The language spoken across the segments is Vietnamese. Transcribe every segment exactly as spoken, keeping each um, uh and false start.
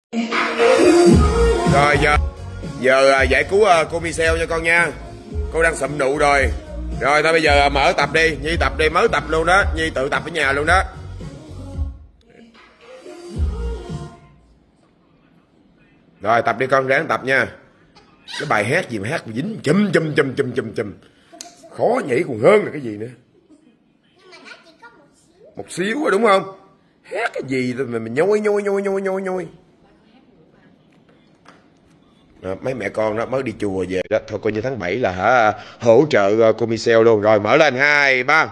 Rồi giờ giờ à, giải cứu à, cô Michelle nha con nha. Cô đang sụm nụ rồi. Rồi thôi bây giờ à, mở tập đi. Nhi tập đi, mới tập luôn đó. Nhi tự tập ở nhà luôn đó. Rồi tập đi con, ráng tập nha. Cái bài hát gì mà hát mà dính chum chum chum chum chum chum. Khó nhảy còn hơn là cái gì nữa. Một xíu đó, đúng không? Hát cái gì mà mình nhoi nhoi nhoi nhoi nhoi nhoi. À, mấy mẹ con đó mới đi chùa về đó, thôi coi như tháng bảy là hả hỗ trợ cô Michelle luôn. Rồi mở lên hai ba.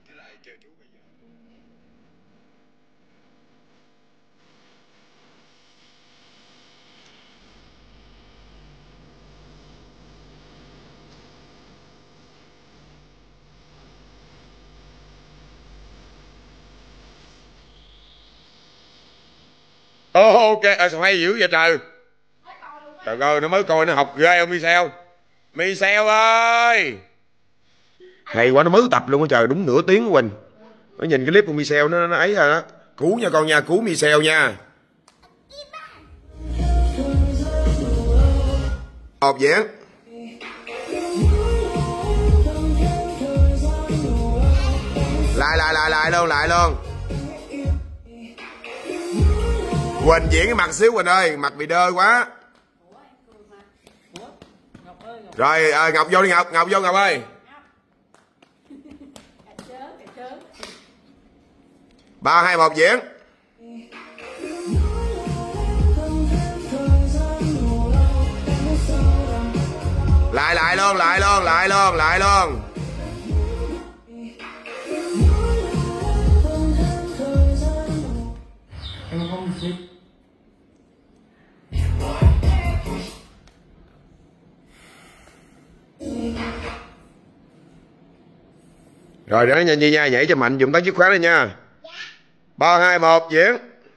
Oh, ok, à, sao hay dữ vậy trời. Trời ơi, nó mới coi nó học ghê không Michelle. Michelle ơi, hay quá, nó mới tập luôn á trời, đúng nửa tiếng của Quỳnh. Nó nhìn cái clip của Michelle nó, nó ấy rồi đó. Cứu nha con nha, cứu Michelle nha. Một diễn. Lại lại lại lại luôn, lại luôn. Quỳnh diễn cái mặt xíu Quỳnh ơi, mặt bị đơ quá. Rồi à, Ngọc vô đi Ngọc, Ngọc vô Ngọc ơi. Ba hai một diễn. Lại lại luôn, lại luôn, lại luôn, lại luôn. Rồi đó nha Nhi nha, nhảy cho mạnh, dùng tán chiếc khóa lên nha. Ba hai một diễn.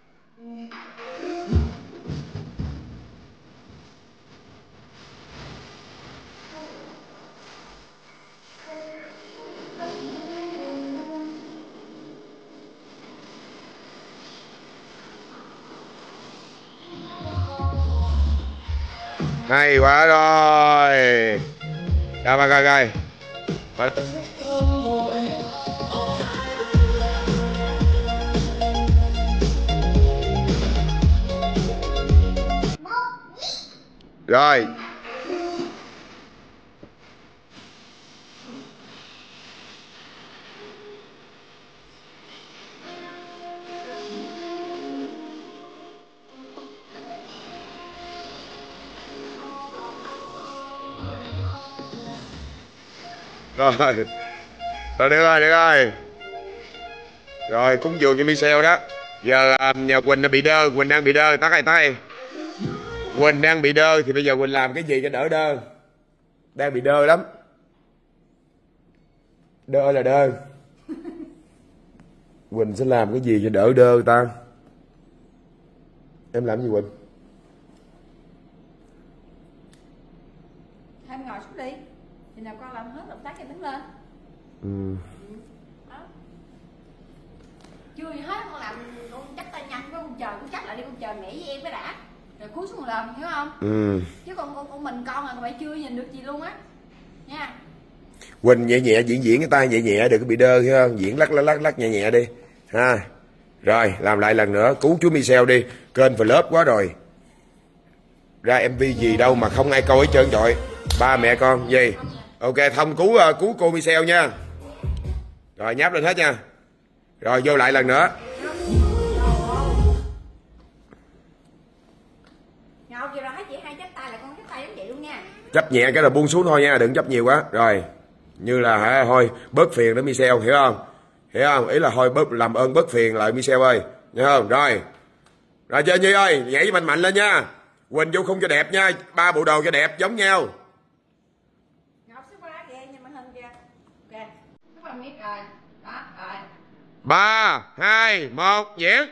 Hay quá rồi. Rồi rồi rồi rồi. Rồi. Rồi. Rồi được rồi, được rồi. Rồi cúng dường cho Michelle đó. Giờ nhà Quỳnh bị đơ, Quỳnh đang bị đơ, tắt tay tay. Quỳnh đang bị đơ thì bây giờ Quỳnh làm cái gì cho đỡ đơ? Đang bị đơ lắm. Đơ là đơ. Quỳnh sẽ làm cái gì cho đỡ đơ ta? Em làm gì Quỳnh? Em ngồi xuống đi. Thì nào con làm hết động tác em đứng lên. Ừ. Đó. Chưa gì hết con làm con chắc tay nhanh với con chờ con chắc lại đi con chờ mẹ với em mới đã. Rồi cúi xuống làm hiểu không? Ừ. Chứ còn con, con mình con là mẹ chưa nhìn được gì luôn á. Nha. Quỳnh nhẹ nhẹ diễn diễn cái tay nhẹ nhẹ đừng có bị đơ hiểu không? Diễn lắc lắc lắc lắc nhẹ nhẹ đi. Ha. Rồi, làm lại lần nữa, cứu chú Michelle đi. Kênh flop quá rồi. Ra em vê gì đâu mà không ai coi hết trơn trọi. Ba mẹ con gì? Ok, Thông cứu uh, cứu cô Michelle nha. Rồi nháp lên hết nha. Rồi vô lại lần nữa. Ngọc vừa rồi thấy chị hai chắp tay là con chắp tay giống chị luôn nha. Chấp nhẹ cái là buông xuống thôi nha, đừng chấp nhiều quá. Rồi. Như là hả thôi bớt phiền đó Michelle hiểu không? Hiểu không? Ý là thôi bớt làm ơn bớt phiền lại Michelle ơi. Hiểu không? Rồi. Rồi chơi Nhi ơi, nhảy mạnh mạnh lên nha. Quỳnh vô khung cho đẹp nha, ba bộ đồ cho đẹp giống nhau. Ngọc xích qua kìa, nhìn màn hình kìa. Ok. Xích qua miết rồi. Đó, rồi. Ba, hai, một, diễn.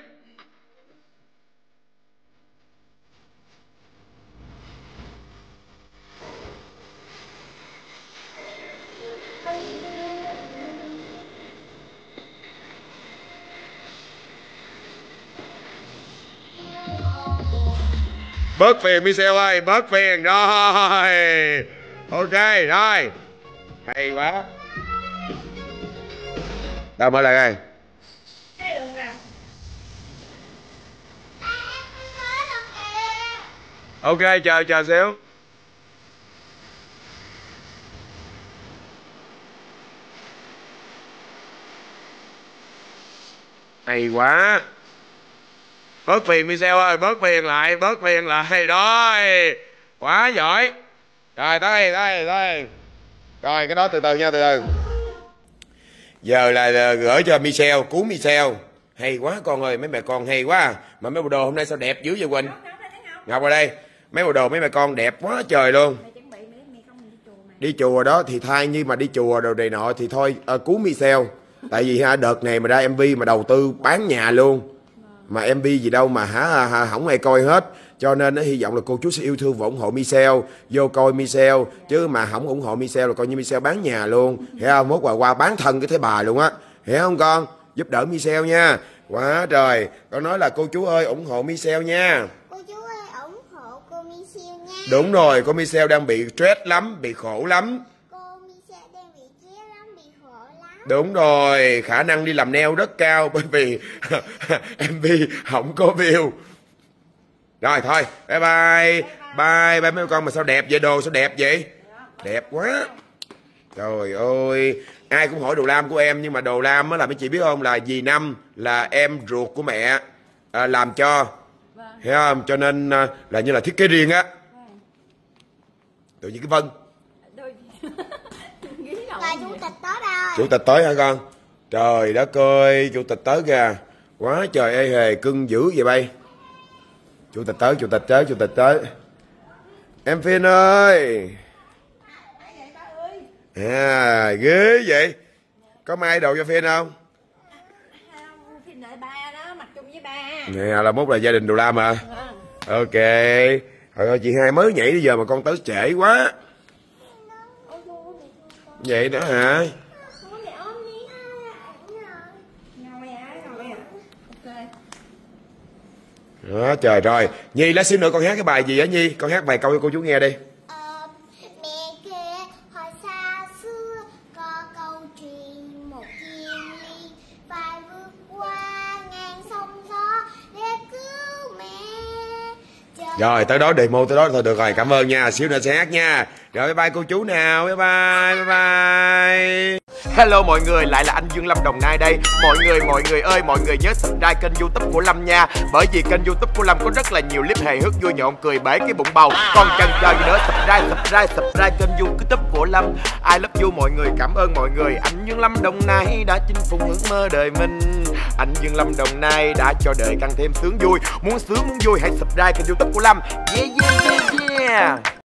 Bớt phiền Michelle ơi, bớt phiền. Rồi. Ok, rồi. Hay quá. Đâu mở lại đây. Ok, chờ chờ xíu. Hay quá. Bớt phiền Michelle ơi, bớt phiền lại, bớt phiền lại. Rồi. Quá giỏi. Rồi tới đây, tới rồi, cái đó từ từ nha, từ từ. Giờ là gửi cho Michelle, cứu Michelle. Hay quá con ơi, mấy mẹ con hay quá. Mà mấy bộ đồ hôm nay sao đẹp dữ vậy Quỳnh? Ngọc ở đây. Mấy bộ đồ mấy mẹ con đẹp quá trời luôn. Đi chùa đó thì thay như mà đi chùa đồ này nọ thì thôi à, cứu Michelle. Tại vì ha, đợt này mà ra em vê mà đầu tư bán nhà luôn. Mà em vê gì đâu mà hả, hả không ai coi hết. Cho nên nó hy vọng là cô chú sẽ yêu thương và ủng hộ Michelle. Vô coi Michelle. Chứ mà không ủng hộ Michelle là coi như Michelle bán nhà luôn. Hiểu không? Mốt quà qua bán thân cái thế bà luôn á. Hiểu không con? Giúp đỡ Michelle nha. Quá trời. Con nói là cô chú ơi ủng hộ Michelle nha. Cô chú ơi ủng hộ cô Michelle nha. Đúng rồi, cô Michelle đang bị stress lắm, bị khổ lắm. Cô Michelle đang bị stress lắm, bị khổ lắm. Đúng rồi, khả năng đi làm nail rất cao bởi vì em vê không có view. Rồi thôi, bye bye. Bye bye mấy con. Mà sao đẹp vậy, đồ sao đẹp vậy? Đẹp quá. Trời ơi, ai cũng hỏi đồ lam của em. Nhưng mà đồ lam á là mấy chị biết không, là dì Năm là em ruột của mẹ à, làm cho. Hiểu không? Cho nên à, là như là thiết kế riêng á. Tự nhiên cái Vân Là chủ tịch tới đây. Chủ tịch tới hả con? Trời đất ơi, chủ tịch tới kìa. Quá trời ê hề, cưng dữ vậy bay. Chủ tịch tới, chủ tịch tới, chủ tịch tới. Em Phiên ơi. À, ghê vậy. Có may đồ cho Phiên không? Phiên đợi ba đó, mặc chung với ba. Nè, là mốt là gia đình đồ lam hả? Ok. Trời ơi, chị hai mới nhảy bây giờ mà con tới trễ quá. Vậy đó hả? Đó, trời rồi. Nhi lát xíu nữa con hát cái bài gì á Nhi? Con hát bài câu cho cô chú nghe đi. Ờ, mẹ kể hồi xa xưa có câu chuyện một kiên ly phải vượt qua ngàn sông gió để cứu mẹ. Trời Rồi tới đó demo tới đó thôi được rồi. Cảm ơn nha. Xíu nữa sẽ hát nha. Rồi bye bye cô chú nào. Bye bye. Bye bye. Hello mọi người, lại là anh Dương Lâm Đồng Nai đây. Mọi người, mọi người ơi, mọi người nhớ subscribe kênh YouTube của Lâm nha. Bởi vì kênh YouTube của Lâm có rất là nhiều clip hài hước vui nhộn cười bể cái bụng bầu. Còn chần chờ gì nữa, subscribe, subscribe, subscribe kênh YouTube của Lâm. I love you mọi người, cảm ơn mọi người. Anh Dương Lâm Đồng Nai đã chinh phục ước mơ đời mình. Anh Dương Lâm Đồng Nai đã cho đời càng thêm sướng vui. Muốn sướng muốn vui hãy subscribe kênh YouTube của Lâm. Yeah yeah yeah yeah.